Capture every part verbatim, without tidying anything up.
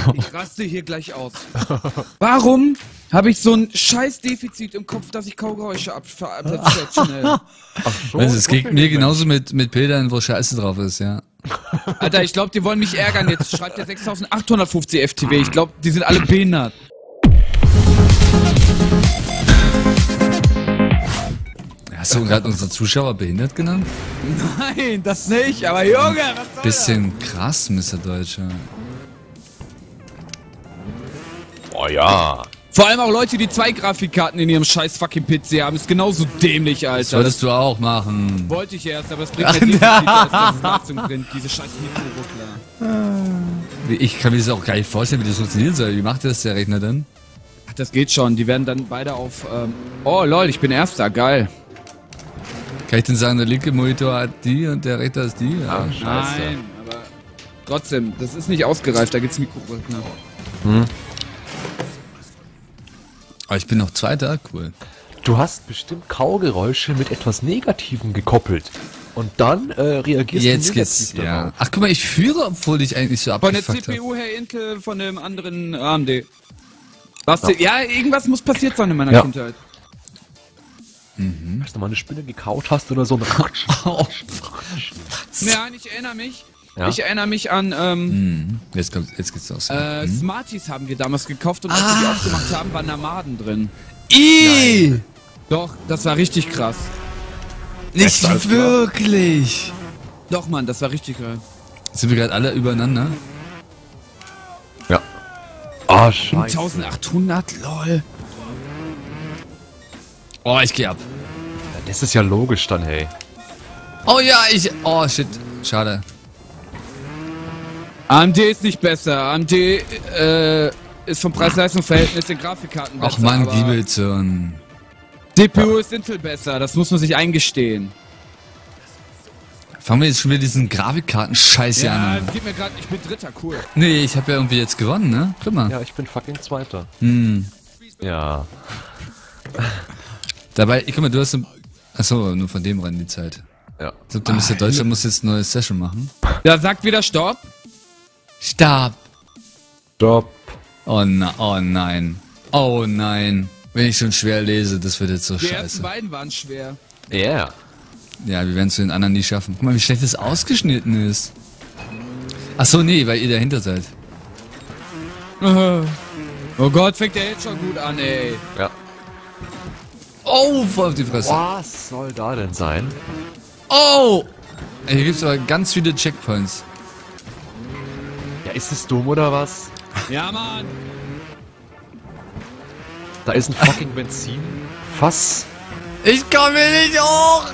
Ich raste hier gleich aus. Warum habe ich so ein scheiß Defizit im Kopf, dass ich Kaugeräusche abplatziere? So, also, es geht mir genauso mit, mit Bildern, wo Scheiße drauf ist, ja. Alter, ich glaube, die wollen mich ärgern. Jetzt schreibt der sechstausendachthundertfünfzig F T W. Ich glaube, die sind alle behindert. Hast du gerade unsere Zuschauer behindert genannt? Nein, das nicht, aber Junge, was soll Bisschen das? Krass, Mister Deutscher. Oh ja. Vor allem auch Leute, die zwei Grafikkarten in ihrem scheiß fucking P C haben, ist genauso dämlich, Alter. Das solltest du auch machen. Wollte ich erst, aber es bringt mir definitiv erst, dass es Leistung bringt, diese scheiß Mikroruckler. Ich kann mir das auch gar nicht vorstellen, wie das funktionieren soll. Wie macht das der Rechner denn? Ach, das geht schon. Die werden dann beide auf, ähm oh lol, ich bin Erster, geil. Kann ich denn sagen, der linke Monitor hat die und der rechte ist die? Ah, scheiße. Nein, aber trotzdem, das ist nicht ausgereift, da gibt's Mikroruckler. Hm. Aber ich bin noch Zweiter, cool. Du hast bestimmt Kaugeräusche mit etwas Negativem gekoppelt. Und dann äh, reagierst Jetzt du geht's, ja. Ach guck mal, ich führe, obwohl ich eigentlich so abgefuckt habe. Von der C P U her Intel, von dem anderen A M D. Was ja. ja, irgendwas muss passiert sein in meiner ja. Kindheit. Mhm. Dass du mal eine Spinne gekaut hast oder so. Oh, ja, ich erinnere mich. Ja? Ich erinnere mich an, ähm, mhm. jetzt, kommt, jetzt geht's los. Äh, mhm. Smarties haben wir damals gekauft und als ah. wir die aufgemacht haben, waren da Maden drin. Ih! Doch, das war richtig krass. Nicht wirklich! Doch, Mann, das war richtig geil. Sind wir gerade alle übereinander? Ja. Oh, scheiße. eintausendachthundert, lol. Oh, ich geh ab. Ja, das ist ja logisch dann, hey. Oh ja, ich... Oh, shit. Schade. A M D ist nicht besser. A M D äh, ist vom Preis-Leistungs-Verhältnis in Grafikkarten besser. Ach man, Giebelson. C P U ist Intel besser, das muss man sich eingestehen. Fangen wir jetzt schon wieder diesen Grafikkarten-Scheiß hier ja, an. Ja, gib mir gerade, ich bin Dritter, cool. Nee, ich habe ja irgendwie jetzt gewonnen, ne? Guck mal. Ja, ich bin fucking Zweiter. Hm. Ja. Dabei, guck mal, du hast... Achso, nur von dem rein die Zeit. Ja. Ich glaube, der Mister Deutscher muss jetzt eine neue Session machen. Ja, sagt wieder Stopp. Stopp. Stopp. Oh, na, oh nein. Oh nein. Wenn ich schon schwer lese, das wird jetzt so die scheiße. Die ersten beiden waren schwer. Ja. Yeah. Ja, wir werden es zu den anderen nie schaffen. Guck mal, wie schlecht das ausgeschnitten ist. Achso, nee, weil ihr dahinter seid. Oh Gott, fängt der jetzt schon gut an, ey. Ja. Oh, voll auf die Fresse. Was soll da denn sein? Oh! Ey, hier gibt's aber ganz viele Checkpoints. Ja, ist es dumm oder was? Ja, Mann! Da ist ein fucking Benzin. Fass. Ich komme nicht hoch!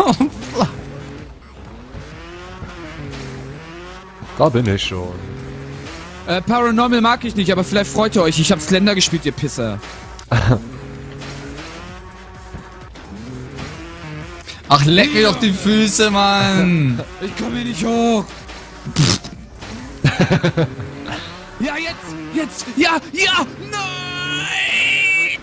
Da bin ich schon. Äh, Paranormal mag ich nicht, aber vielleicht freut ihr euch. Ich hab Slender gespielt, ihr Pisser. Ach, leck mir doch die Füße, Mann! Ich komme hier nicht hoch! Ja, jetzt! Jetzt! Ja! Ja! Nein!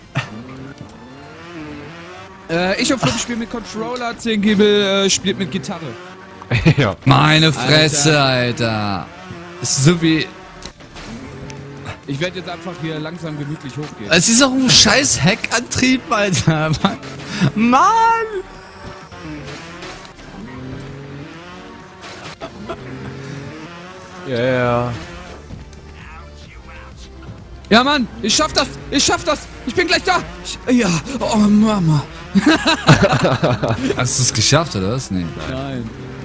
Äh, ich auf fünf spiele mit Controller, zehn Giebel äh, spielt mit Gitarre. Ja. Meine Fresse, Alter! Alter. Ist so wie... Ich werde jetzt einfach hier langsam gemütlich hochgehen. Es ist auch ein scheiß Heckantrieb, Alter! Mann! Ja, yeah. Ja, Mann, ich schaff das, ich schaff das, ich bin gleich da. Ich, ja, oh Mama. Hast du es geschafft, oder was? Nee. Nein.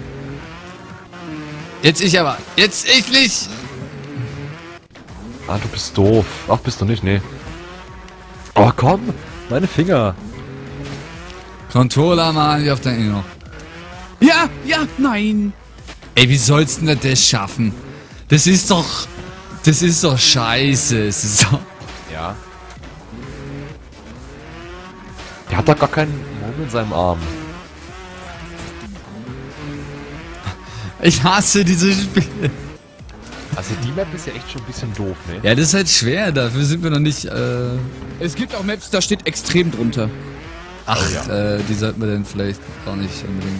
Jetzt ich aber, jetzt ich nicht. Ah, du bist doof. Ach, bist du nicht, nee. Oh, komm, meine Finger. Controller, Mann, wie oft denn noch? Ja, ja, nein. Ey, wie sollst du denn das schaffen? Das ist doch... Das ist doch scheiße. Es ist doch... Ja. Der hat doch gar keinen Mumm in seinem Arm. Ich hasse dieses Spiel. Also die Map ist ja echt schon ein bisschen doof, ne? Ja, das ist halt schwer. Dafür sind wir noch nicht... Äh es gibt auch Maps, da steht extrem drunter. Ach, oh, ja. äh, die sollten wir dann vielleicht auch nicht unbedingt...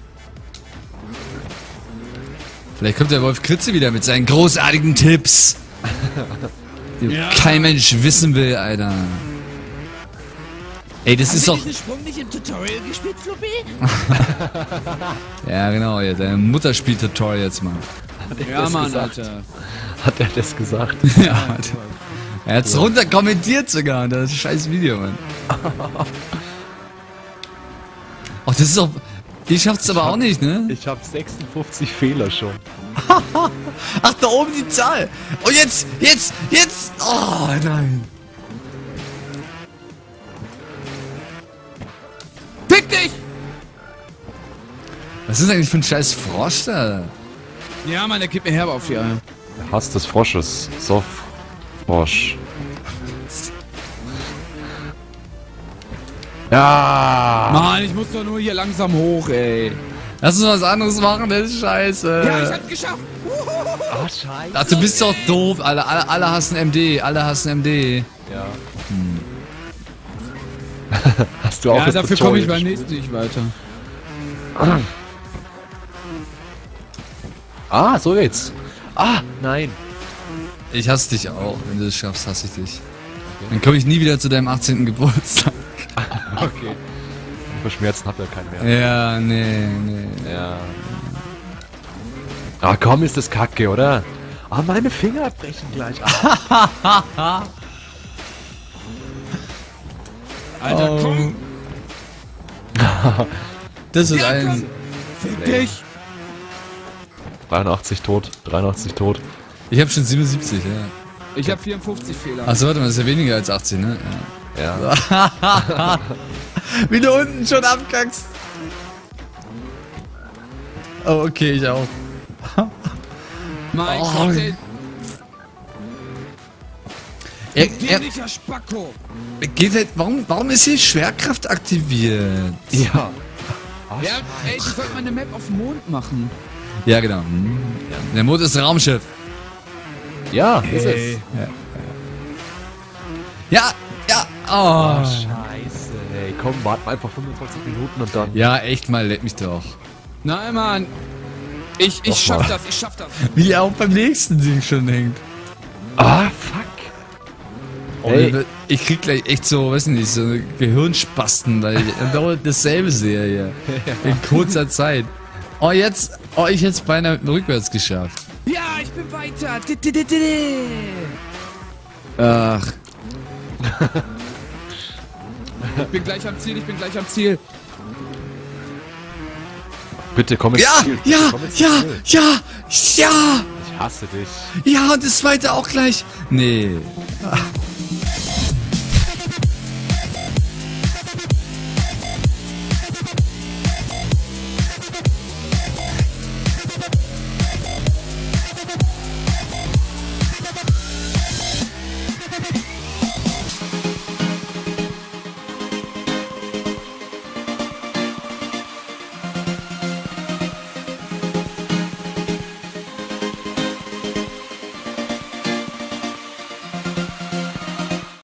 Vielleicht kommt der Wolf Kritze wieder mit seinen großartigen Tipps. Ja. Kein Mensch wissen will, Alter. Ey, das ist doch... diesen Sprung nicht im Tutorial gespielt, Floppy? Ja, genau, ja, deine Mutter spielt Tutorials, Mann. Hat er Ja, das Mann, gesagt? Alter. Hat er das gesagt? Ja, Alter. Er hat's runter kommentiert sogar, das ist ein scheiß Video, Mann. Ach, das ist doch... Ich schaff's aber auch nicht, ne? Ich habe sechsundfünfzig Fehler schon. Ach, da oben die Zahl. Oh, jetzt, jetzt, jetzt. Oh, nein. Fick dich! Was ist eigentlich für ein scheiß Frosch da? Ja, Mann, der gibt mir herbe auf die Eier. Der Hass des Frosches. Soff. Frosch. Ja! Mann, ich muss doch nur hier langsam hoch, ey. Lass uns was anderes machen, das ist scheiße. Ja, ich hab's geschafft. Ah, scheiße. Ach, du bist doch doof. Alle, alle, alle hassen M D. Alle hassen M D. Ja. Hm. Hast du auch Ja, das dafür komme ich Tutorial beim gespielt? nächsten nicht weiter. Ah, so jetzt. Ah, nein. Ich hasse dich auch. Wenn du es schaffst, hasse ich dich. Dann komme ich nie wieder zu deinem achtzehnten Geburtstag. Okay. Über Schmerzen hat er keinen mehr. Ja, nee, nee. Ja. Ah, komm, ist das kacke, oder? Ah, meine Finger brechen gleich ab. Alter, Oh. komm! Das ist Ja, ein... komm! Fick dich! dreiundachtzig tot, dreiundachtzig tot. Ich habe schon siebenundsiebzig, ja. Ich hab vierundfünfzig Fehler. Achso, warte mal, das ist ja weniger als achtzig, ne? Ja. Ja. Wie du unten schon abkackst. Oh, okay, ich auch. Mein Oh. Gott, ey. Er, er, Dämlicher Spacko! geht halt, warum, warum ist hier Schwerkraft aktiviert? Ja. Ah, Ja, ey, ich sollte mal eine Map auf dem Mond machen. Ja, genau. Hm. Der Mond ist ein Raumschiff. ja, ist es. Ey. Ja, ja. Ah, Oh. scheiße. Ey, komm, warten wir einfach fünfundzwanzig Minuten und dann... Ja, echt mal, leck mich doch. Nein, Mann. Ich, ich Doch schaff mal. das, ich schaff das. Wie er auch beim nächsten Ding schon hängt. Ah, fuck. Oh, Ey. ich krieg gleich echt so, weiß nicht, so Gehirnspasten, weil ich dauernd dasselbe sehe hier. In kurzer Zeit. Oh, jetzt, oh, ich hätte es beinahe rückwärts geschafft. Ja, ich bin weiter. Di, di, di, di, di. Ach. Ich bin gleich am Ziel, ich bin gleich am Ziel. Bitte komm ins Ja, Ziel. Bitte, ja, komm ins ja, Ziel. ja, ja, Ich hasse dich. ja, und das zweite auch gleich. Nee.